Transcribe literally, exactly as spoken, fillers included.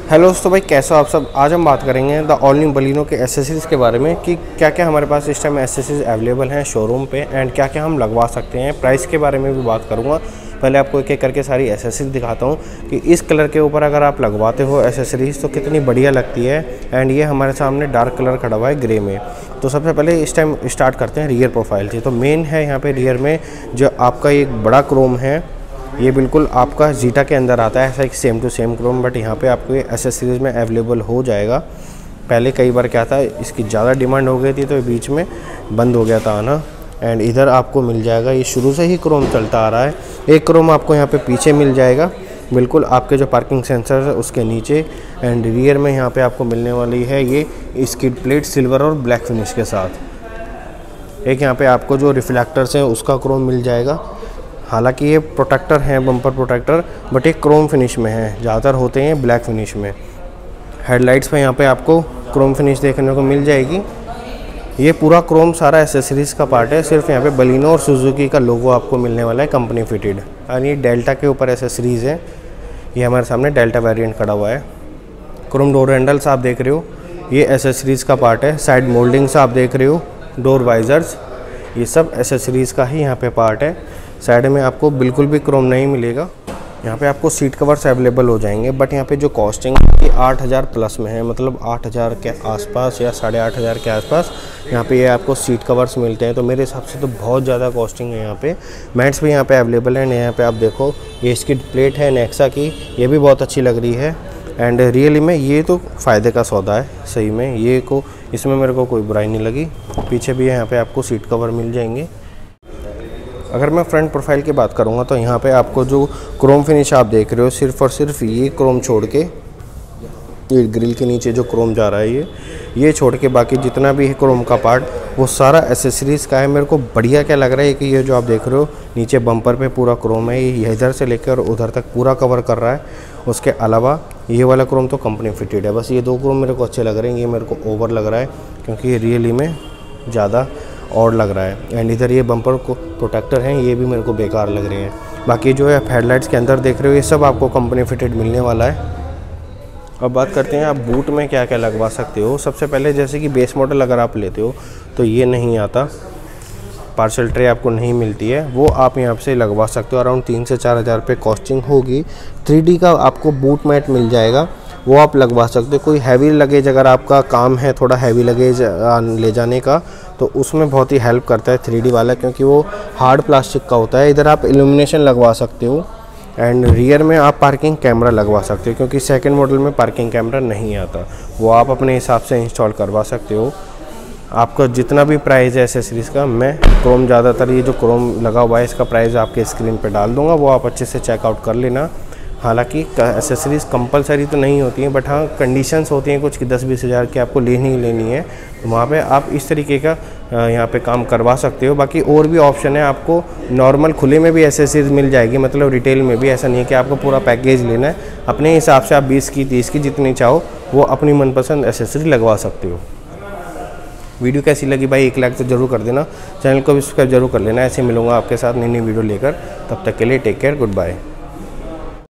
Hello दोस्तों, भाई कैसे हो आप सब। आज हम बात करेंगे द ऑल न्यू बलिनो के एसेसरीज़ के बारे में कि क्या क्या हमारे पास इस टाइम एसेसरीज़ अवेलेबल हैं शोरूम पे एंड क्या क्या हम लगवा सकते हैं। प्राइस के बारे में भी बात करूँगा। पहले आपको एक एक करके सारी एसेसरीज दिखाता हूँ कि इस कलर के ऊपर अगर आप लगवाते हो एसेसरीज़ तो कितनी बढ़िया लगती है। एंड ये हमारे सामने डार्क कलर खड़ा हुआ है ग्रे में। तो सबसे पहले इस टाइम स्टार्ट करते हैं रियर प्रोफाइल से। तो मेन है यहाँ पे रियर में जो आपका एक बड़ा क्रोम है, ये बिल्कुल आपका जीटा के अंदर आता है, ऐसा एक same to same chrome, but यहाँ पे आपको ये एसेसरीज में अवेलेबल हो जाएगा। पहले कई बार क्या था, इसकी ज़्यादा डिमांड हो गई थी तो बीच में बंद हो गया था आना। एंड इधर आपको मिल जाएगा, ये शुरू से ही क्रोम चलता आ रहा है। एक क्रोम आपको यहाँ पे पीछे मिल जाएगा, बिल्कुल आपके जो पार्किंग सेंसर है उसके नीचे। एंड रियर में यहाँ पे आपको मिलने वाली है ये स्किड प्लेट सिल्वर और ब्लैक फिनिश के साथ। एक यहाँ पे आपको जो रिफ्लेक्टर्स हैं उसका क्रोम मिल जाएगा। हालांकि ये प्रोटेक्टर हैं, बम्पर प्रोटेक्टर, बट ये क्रोम फिनिश में है, ज़्यादातर होते हैं ब्लैक फिनिश में। हेडलाइट्स पे यहाँ पे आपको क्रोम फिनिश देखने को मिल जाएगी। ये पूरा क्रोम सारा एसेसरीज़ का पार्ट है। सिर्फ यहाँ पे बलिनो और सुजुकी का लोगो आपको मिलने वाला है कंपनी फिटेड। और ये डेल्टा के ऊपर एसेसरीज़ है। ये हमारे सामने डेल्टा वेरिएंट खड़ा हुआ है। क्रोम डोर हैंडल्स आप देख रहे हो, ये एसेसरीज़ का पार्ट है। साइड मोल्डिंग्स आप देख रहे हो, डोर वाइजर्स, ये सब एसेसरीज़ का ही यहाँ पे पार्ट है। साइड में आपको बिल्कुल भी क्रोम नहीं मिलेगा। यहाँ पे आपको सीट कवर्स अवेलेबल हो जाएंगे, बट यहाँ पे जो कॉस्टिंग है आठ हज़ार प्लस में है, मतलब आठ हज़ार के आसपास या साढ़े आठ हज़ार के आसपास यहाँ पे ये आपको सीट कवर्स मिलते हैं। तो मेरे हिसाब से तो बहुत ज़्यादा कॉस्टिंग है। यहाँ पे मैट्स भी यहाँ पे अवेलेबल है। यहाँ पे आप देखो, ये स्किड प्लेट है नेक्सा की, ये भी बहुत अच्छी लग रही है। एंड रियली में ये तो फ़ायदे का सौदा है सही में, ये को इसमें मेरे को कोई बुराई नहीं लगी। पीछे भी यहाँ पे आपको सीट कवर मिल जाएंगे। अगर मैं फ्रंट प्रोफाइल की बात करूँगा तो यहाँ पे आपको जो क्रोम फिनिश आप देख रहे हो, सिर्फ और सिर्फ ये क्रोम छोड़ के, ये ग्रिल के नीचे जो क्रोम जा रहा है ये ये छोड़ के बाकी जितना भी है क्रोम का पार्ट वो सारा एसेसरीज़ का है। मेरे को बढ़िया क्या लग रहा है कि ये जो आप देख रहे हो नीचे बम्पर पे पूरा क्रोम है, ये इधर से लेकर उधर तक पूरा कवर कर रहा है। उसके अलावा ये वाला क्रोम तो कंपनी फिटेड है। बस ये दो क्रोम मेरे को अच्छे लग रहे हैं। ये मेरे को ओवर लग रहा है क्योंकि ये रियली में ज़्यादा और लग रहा है। एंड इधर ये बम्पर को प्रोटेक्टर हैं, ये भी मेरे को बेकार लग रहे हैं। बाकी जो है हेडलाइट्स के अंदर देख रहे हो, ये सब आपको कंपनी फिटेड मिलने वाला है। अब बात करते हैं आप बूट में क्या क्या लगवा सकते हो। सबसे पहले जैसे कि बेस मॉडल अगर आप लेते हो तो ये नहीं आता, पार्सल ट्रे आपको नहीं मिलती है, वो आप यहाँ से लगवा सकते हो। अराउंड तीन से चार हज़ार रुपये कॉस्टिंग होगी। थ्री डी का आपको बूट मैट मिल जाएगा, वो आप लगवा सकते हो। कोई हैवी लगेज अगर आपका काम है थोड़ा हैवी लगेज ले जाने का, तो उसमें बहुत ही हेल्प करता है थ्री डी वाला, क्योंकि वो हार्ड प्लास्टिक का होता है। इधर आप इल्यूमिनेशन लगवा सकते हो। एंड रियर में आप पार्किंग कैमरा लगवा सकते हो, क्योंकि सेकंड मॉडल में पार्किंग कैमरा नहीं आता, वो आप अपने हिसाब से इंस्टॉल करवा सकते हो। आपका जितना भी प्राइस है एसेसरीज़ का, मैं क्रोम ज़्यादातर ये जो क्रोम लगा हुआ है इसका प्राइस आपके स्क्रीन पे डाल दूंगा, वो आप अच्छे से चेकआउट कर लेना। हालांकि एसेसरीज़ कंपलसरी तो नहीं होती हैं, बट हाँ कंडीशंस होती हैं कुछ कि दस बीस हज़ार की आपको लेनी ही लेनी है, तो वहाँ पे आप इस तरीके का यहाँ पे काम करवा सकते हो। बाकी और भी ऑप्शन है, आपको नॉर्मल खुले में भी एसेसरीज़ मिल जाएगी, मतलब रिटेल में भी। ऐसा नहीं है कि आपको पूरा पैकेज लेना है, अपने हिसाब से आप बीस की तीस की जितनी चाहो वो अपनी मनपसंद एसेसरी लगवा सकते हो। वीडियो कैसी लगी भाई, एक लाइक तो जरूर कर देना, चैनल को भी सब्सक्राइब जरूर कर लेना। ऐसे मिलूंगा आपके साथ नई नई वीडियो लेकर, तब तक के लिए टेक केयर, गुड बाय।